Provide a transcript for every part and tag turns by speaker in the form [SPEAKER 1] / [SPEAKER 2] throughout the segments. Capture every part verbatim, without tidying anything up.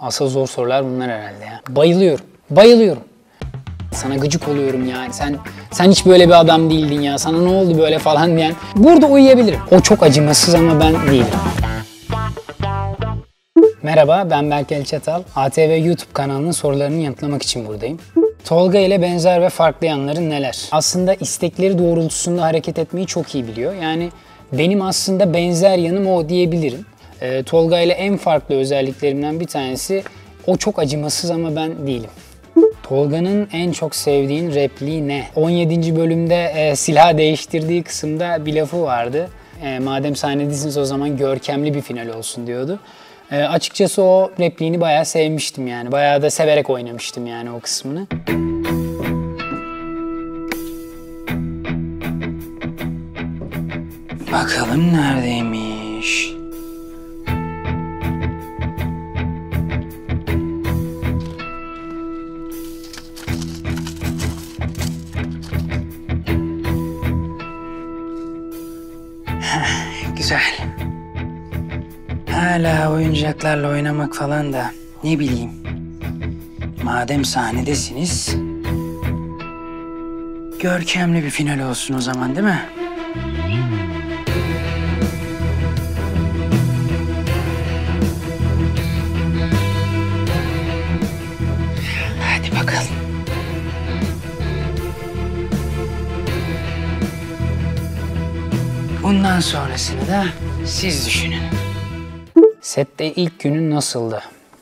[SPEAKER 1] Asıl zor sorular bunlar herhalde ya. Bayılıyorum. Bayılıyorum. Sana gıcık oluyorum yani. Sen sen hiç böyle bir adam değildin ya. Sana ne oldu böyle falan diyen. Burada uyuyabilirim. O çok acımasız ama ben değilim. Merhaba, ben Berkel Çatal. A T V YouTube kanalının sorularını yanıtlamak için buradayım. Tolga ile benzer ve farklı yanları neler? Aslında istekleri doğrultusunda hareket etmeyi çok iyi biliyor. Yani benim aslında benzer yanım o diyebilirim. Ee, Tolga ile en farklı özelliklerimden bir tanesi o çok acımasız ama ben değilim. Tolga'nın en çok sevdiğin repliği ne? on yedinci bölümde e, silah değiştirdiği kısımda bir lafı vardı. E, madem sahnedesiniz o zaman görkemli bir final olsun diyordu. E, açıkçası o repliğini bayağı sevmiştim yani. Bayağı da severek oynamıştım yani o kısmını. Bakalım neredeymiş? Güzel. Hala oyuncaklarla oynamak falan da ne bileyim. Madem sahnedesiniz, görkemli bir final olsun o zaman değil mi? Hadi bakalım. Bundan sonrasını da siz düşünün. Sette ilk günün nasıldı?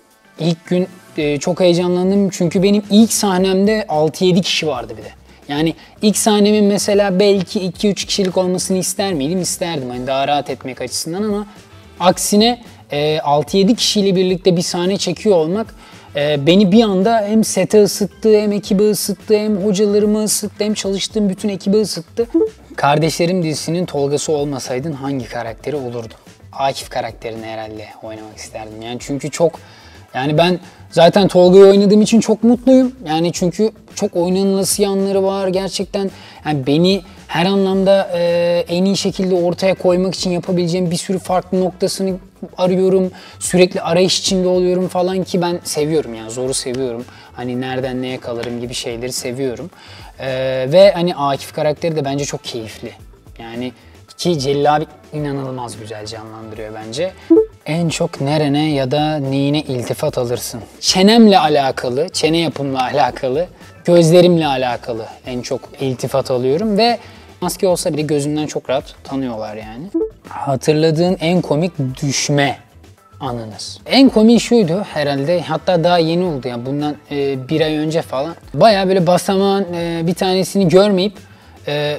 [SPEAKER 1] İlk gün e, çok heyecanlandım çünkü benim ilk sahnemde altı yedi kişi vardı bir de. Yani ilk sahnemin mesela belki iki üç kişilik olmasını ister miydim? İsterdim hani daha rahat etmek açısından ama aksine e, altı yedi kişiyle birlikte bir sahne çekiyor olmak e, beni bir anda hem sete ısıttı, hem ekibi ısıttı, hem hocalarımı ısıttı, hem çalıştığım bütün ekibi ısıttı. Kardeşlerim dizisinin Tolga'sı olmasaydın hangi karakteri olurdun? Akif karakterini herhalde oynamak isterdim. Yani çünkü çok yani ben zaten Tolga'yı oynadığım için çok mutluyum. Yani çünkü çok oynanılası yanları var gerçekten. Yani beni her anlamda e, en iyi şekilde ortaya koymak için yapabileceğim bir sürü farklı noktasını arıyorum. Sürekli arayış içinde oluyorum falan ki ben seviyorum yani zoru seviyorum. Hani nereden neye kalırım gibi şeyleri seviyorum. E, ve hani Akif karakteri de bence çok keyifli. Yani ki Celil abi inanılmaz güzel canlandırıyor bence. En çok nerene ya da neyine iltifat alırsın? Çenemle alakalı, çene yapımla alakalı, gözlerimle alakalı en çok iltifat alıyorum ve maske olsa bile gözümden çok rahat tanıyorlar yani. Hatırladığın en komik düşme anınız. En komik şuydu herhalde, hatta daha yeni oldu ya, bundan e, bir ay önce falan. Baya böyle basamağın e, bir tanesini görmeyip e,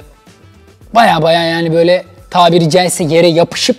[SPEAKER 1] baya baya yani böyle tabiri caizse yere yapışıp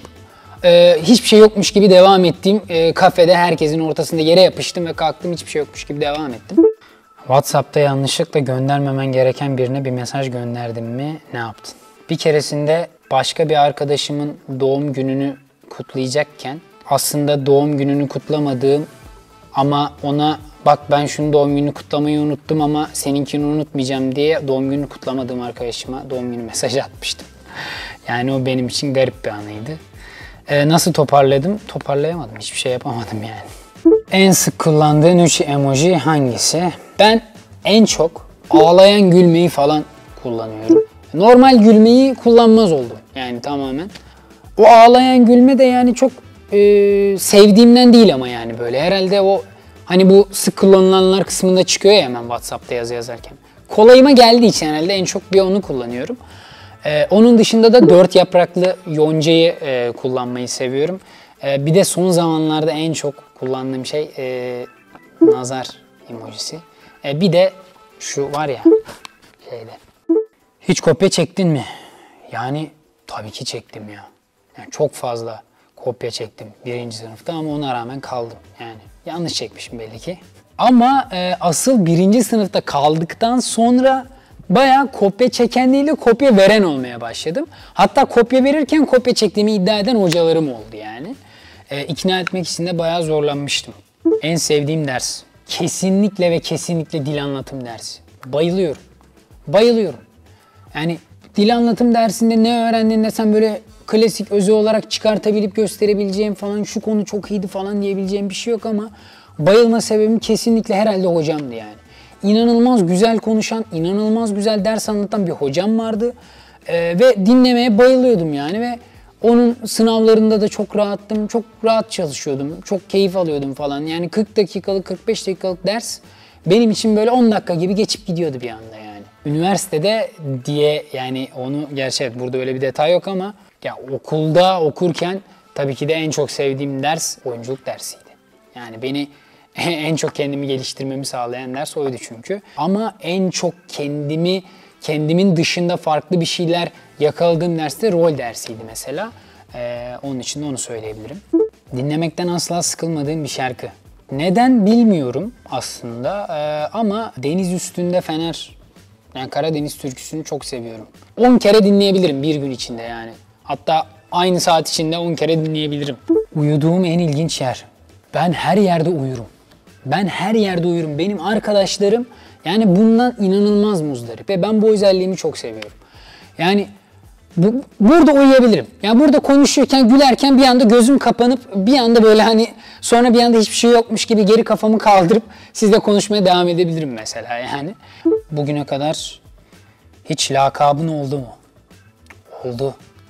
[SPEAKER 1] e, hiçbir şey yokmuş gibi devam ettiğim e, kafede herkesin ortasında yere yapıştım ve kalktım, hiçbir şey yokmuş gibi devam ettim. WhatsApp'ta yanlışlıkla göndermemen gereken birine bir mesaj gönderdin mi? Ne yaptın? Bir keresinde başka bir arkadaşımın doğum gününü kutlayacakken aslında doğum gününü kutlamadığım ama ona bak ben şunu doğum gününü kutlamayı unuttum ama seninkini unutmayacağım diye doğum gününü kutlamadığım arkadaşıma doğum günü mesajı atmıştım. Yani o benim için garip bir anıydı. Ee, nasıl toparladım? Toparlayamadım. Hiçbir şey yapamadım yani. En sık kullandığın üç emoji hangisi? Ben en çok ağlayan gülmeyi falan kullanıyorum. Normal gülmeyi kullanmaz oldum yani tamamen. O ağlayan gülme de yani çok e, sevdiğimden değil ama yani böyle. Herhalde o hani bu sık kullanılanlar kısmında çıkıyor ya hemen WhatsApp'ta yazı yazarken. Kolayıma geldiği için herhalde en çok bir onu kullanıyorum. Ee, onun dışında da dört yapraklı yoncayı e, kullanmayı seviyorum. E, bir de son zamanlarda en çok kullandığım şey e, nazar emojisi. E, bir de şu var ya şeyde. Hiç kopya çektin mi? Yani tabii ki çektim ya. Yani çok fazla kopya çektim birinci sınıfta ama ona rağmen kaldım. Yani yanlış çekmişim belli ki. Ama e, asıl birinci sınıfta kaldıktan sonra bayağı kopya çeken değil de kopya veren olmaya başladım. Hatta kopya verirken kopya çektiğimi iddia eden hocalarım oldu yani. E, ikna etmek için de bayağı zorlanmıştım. En sevdiğim ders. Kesinlikle ve kesinlikle dil anlatım dersi. Bayılıyorum. Bayılıyorum. Yani dil anlatım dersinde ne öğrendin desem böyle klasik öze olarak çıkartabilip gösterebileceğim falan şu konu çok iyiydi falan diyebileceğim bir şey yok ama bayılma sebebim kesinlikle herhalde hocamdı yani. İnanılmaz güzel konuşan, inanılmaz güzel ders anlatan bir hocam vardı. Ee, ve dinlemeye bayılıyordum yani ve onun sınavlarında da çok rahattım, çok rahat çalışıyordum, çok keyif alıyordum falan. Yani kırk dakikalık, kırk beş dakikalık ders benim için böyle on dakika gibi geçip gidiyordu bir anda yani. Üniversitede diye yani onu, gerçi evet burada öyle bir detay yok ama ya okulda okurken tabii ki de en çok sevdiğim ders oyunculuk dersiydi. Yani beni en çok kendimi geliştirmemi sağlayan ders oydu çünkü. Ama en çok kendimi, kendimin dışında farklı bir şeyler yakaladığım ders de rol dersiydi mesela. Ee, onun için de onu söyleyebilirim. Dinlemekten asla sıkılmadığım bir şarkı. Neden bilmiyorum aslında ee, ama Deniz Üstünde Fener, yani Karadeniz türküsünü çok seviyorum. on kere dinleyebilirim bir gün içinde yani. Hatta aynı saat içinde on kere dinleyebilirim. Uyuduğum en ilginç yer. Ben her yerde uyurum. Ben her yerde uyurum. Benim arkadaşlarım yani bundan inanılmaz muzdarip ve ben bu özelliğimi çok seviyorum. Yani bu, burada uyuyabilirim. Yani burada konuşurken, gülerken bir anda gözüm kapanıp bir anda böyle hani sonra bir anda hiçbir şey yokmuş gibi geri kafamı kaldırıp sizle konuşmaya devam edebilirim mesela yani. Bugüne kadar hiç lakabın oldu mu? Oldu.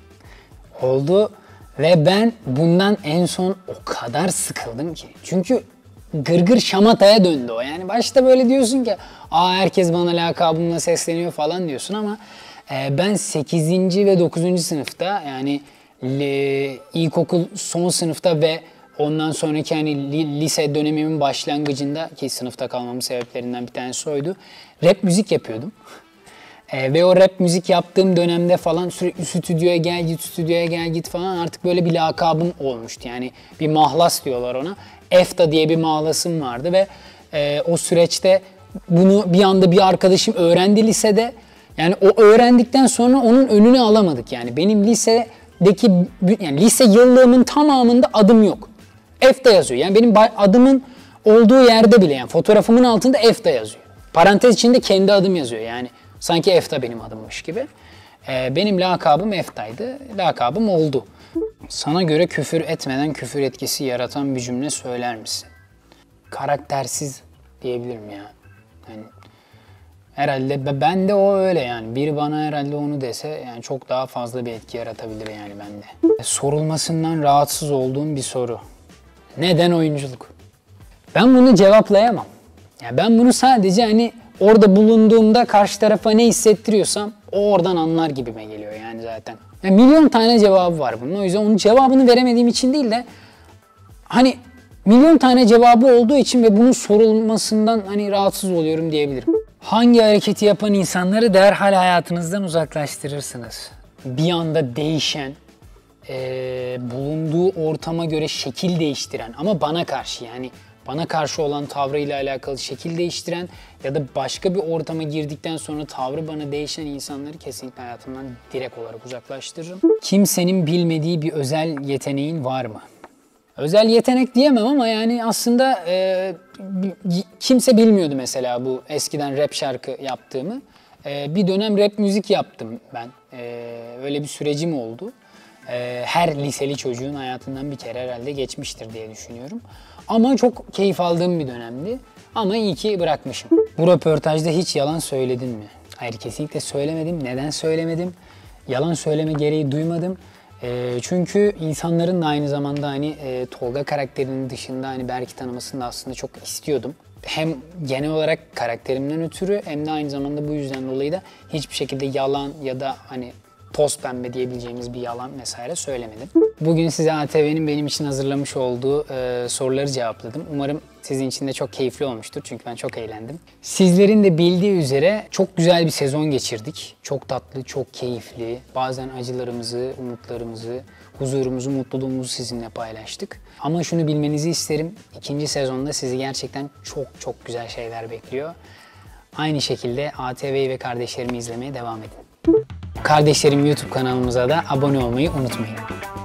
[SPEAKER 1] Oldu ve ben bundan en son o kadar sıkıldım ki. Çünkü gırgır şamataya döndü o. Yani başta böyle diyorsun ki aa herkes bana lakabımla sesleniyor falan diyorsun ama e, ben sekizinci ve dokuzuncu sınıfta yani li, ilkokul son sınıfta ve ondan sonraki hani li, lise dönemimin başlangıcında ki sınıfta kalmamın sebeplerinden bir tanesi oydu. Rap müzik yapıyordum. E, ve o rap müzik yaptığım dönemde falan sürekli stüdyoya gel git, stüdyoya gel git falan artık böyle bir lakabım olmuştu. Yani bir mahlas diyorlar ona. EFTA diye bir mahlasım vardı ve e, o süreçte bunu bir anda bir arkadaşım öğrendi lisede. Yani o öğrendikten sonra onun önüne alamadık yani. Benim lisedeki, yani lise yıllığımın tamamında adım yok. EFTA yazıyor. Yani benim adımın olduğu yerde bile yani fotoğrafımın altında EFTA yazıyor. Parantez içinde kendi adım yazıyor yani. Sanki EFTA benim adımmış gibi. Ee, benim lakabım EFTA'ydı. Lakabım oldu. Sana göre küfür etmeden küfür etkisi yaratan bir cümle söyler misin? Karaktersiz diyebilirim ya. Yani herhalde ben de o öyle yani. Biri bana herhalde onu dese yani çok daha fazla bir etki yaratabilir yani bende. Sorulmasından rahatsız olduğum bir soru. Neden oyunculuk? Ben bunu cevaplayamam. Yani ben bunu sadece hani orada bulunduğumda karşı tarafa ne hissettiriyorsam o oradan anlar gibime geliyor yani zaten. Yani milyon tane cevabı var bunun. O yüzden onun cevabını veremediğim için değil de hani milyon tane cevabı olduğu için ve bunun sorulmasından hani rahatsız oluyorum diyebilirim. Hangi hareketi yapan insanları derhal hayatınızdan uzaklaştırırsınız? Bir anda değişen, e, bulunduğu ortama göre şekil değiştiren ama bana karşı yani bana karşı olan tavrıyla alakalı şekil değiştiren ya da başka bir ortama girdikten sonra tavrı bana değişen insanları kesinlikle hayatımdan direkt olarak uzaklaştırırım. Kimsenin bilmediği bir özel yeteneğin var mı? Özel yetenek diyemem ama yani aslında e, kimse bilmiyordu mesela bu eskiden rap şarkı yaptığımı. E, bir dönem rap müzik yaptım ben. E, öyle bir sürecim oldu. E, her liseli çocuğun hayatından bir kere herhalde geçmiştir diye düşünüyorum. Ama çok keyif aldığım bir dönemdi. Ama iyi ki bırakmışım. Bu röportajda hiç yalan söyledin mi? Hayır, kesinlikle söylemedim. Neden söylemedim? Yalan söyleme gereği duymadım. E, çünkü insanların da aynı zamanda hani e, Tolga karakterinin dışında hani Berk'i tanımasını da aslında çok istiyordum. Hem genel olarak karakterimden ötürü hem de aynı zamanda bu yüzden dolayı da hiçbir şekilde yalan ya da hani toz pembe diyebileceğimiz bir yalan vesaire söylemedim. Bugün size A T V'nin benim için hazırlamış olduğu e, soruları cevapladım. Umarım sizin için de çok keyifli olmuştur çünkü ben çok eğlendim. Sizlerin de bildiği üzere çok güzel bir sezon geçirdik. Çok tatlı, çok keyifli. Bazen acılarımızı, umutlarımızı, huzurumuzu, mutluluğumuzu sizinle paylaştık. Ama şunu bilmenizi isterim. İkinci sezonda sizi gerçekten çok çok güzel şeyler bekliyor. Aynı şekilde A T V'yi ve kardeşlerimi izlemeye devam edin. Kardeşlerim YouTube kanalımıza da abone olmayı unutmayın.